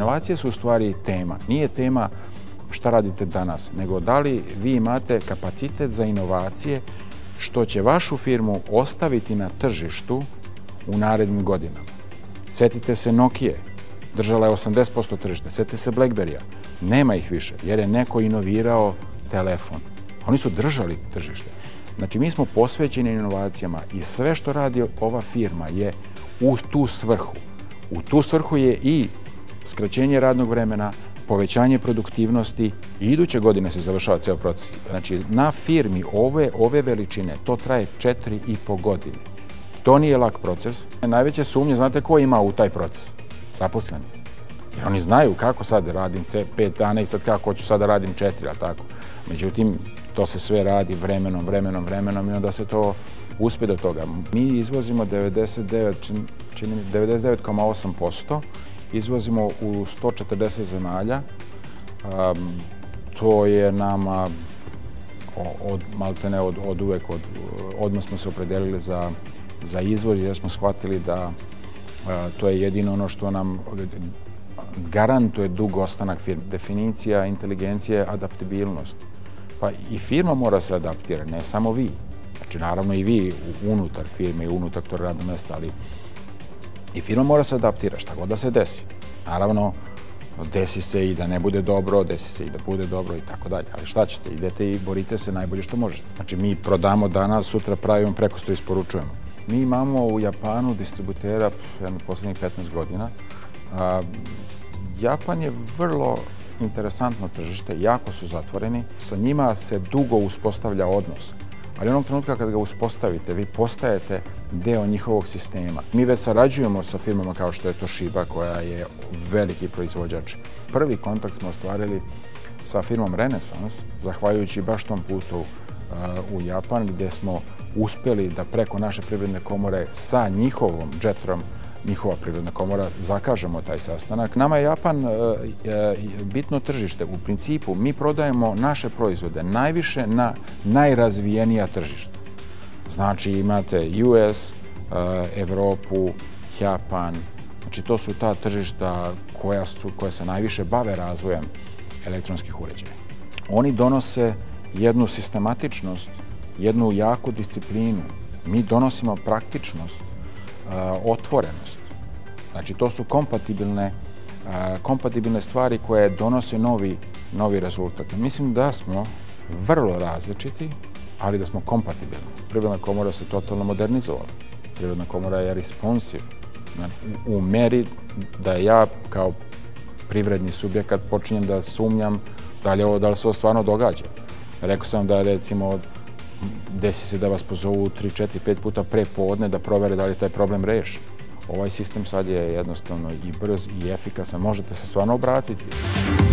inovacije su u stvari tema. Nije tema šta radite danas, nego da li vi imate kapacitet za inovacije što će vašu firmu ostaviti na tržištu u narednim godinama. Setite se Nokije, držala je 80% tržišta. Setite se Blackberrya, nema ih više jer je neko inovirao telefon. Oni su držali tržište. Znači, mi smo posvećeni inovacijama i sve što radi ova firma je u tu svrhu. U tu svrhu je i skraćenje radnog vremena, povećanje produktivnosti i iduće godine se završava ceo proces. Znači, na firmi ove veličine to traje 4,5 godine. To nije lak proces. Najveće sumnje, znate ko ima u taj proces? Zaposleni. Jer oni znaju kako sad radim 5 dana i sad kako hoću sad da radim 4, ali tako. Međutim, to se sve radi vremenom i onda se to uspe do toga. Mi izvozimo 99,8%, izvozimo u 140 zemalja. To je nama maltene od uvek, odmah smo se opredelili za izvoz jer smo shvatili da to je jedino ono što nam garantuje dug ostanak firme. Definicija inteligencije je adaptibilnost. Pa i firma mora se adaptirati, ne samo vi. Znači, naravno i vi unutar firme i unutar tog radnog mesta, ali i firma mora se adaptirati, šta god da se desi. Naravno, desi se i da ne bude dobro, desi se i da bude dobro i tako dalje. Ali šta ćete? Idete i borite se najbolje što možete. Znači, mi prodamo danas, sutra pravimo, prekosutra isporučujemo. Mi imamo u Japanu distributera poslednjih 15 godina. Japan je vrlo interesantno tržište, jako su zatvoreni. Sa njima se dugo uspostavlja odnos. Ali onog trenutka kad ga uspostavite, vi postajete deo njihovog sistema. Mi već sarađujemo sa firmama kao što je Toshiba, koja je veliki proizvođač. Prvi kontakt smo ostvarili sa firmom Renesans, zahvaljujući baš tom putu u Japan, gdje smo uspjeli da preko naše privredne komore sa njihovom JETROM, njihova privredna komora, zakažemo taj sastanak. Nama je Japan bitno tržište. U principu, mi prodajemo naše proizvode najviše na najrazvijenija tržišta. Znači, imate US, Evropu, Japan. Znači, to su ta tržišta koja se najviše bave razvojem elektronskih uređaja. Oni donose jednu sistematičnost, jednu jaku disciplinu. Mi donosimo praktičnost, otvorenost. Znači, to su kompatibilne stvari koje donose novi rezultat. Mislim da smo vrlo različiti, ali da smo kompatibilni. Privredna komora se totalno modernizovala. Privredna komora je responsive. U meri da ja kao privredni subjekat počinjem da sumnjam da li se ovo stvarno događa. Rekao sam da, recimo, desi se da vas pozovu 3, 4, 5 puta pre podne da provere da li taj problem reši. Ovaj sistem sad je jednostavno i brz i efikasan. Možete se stvarno obratiti.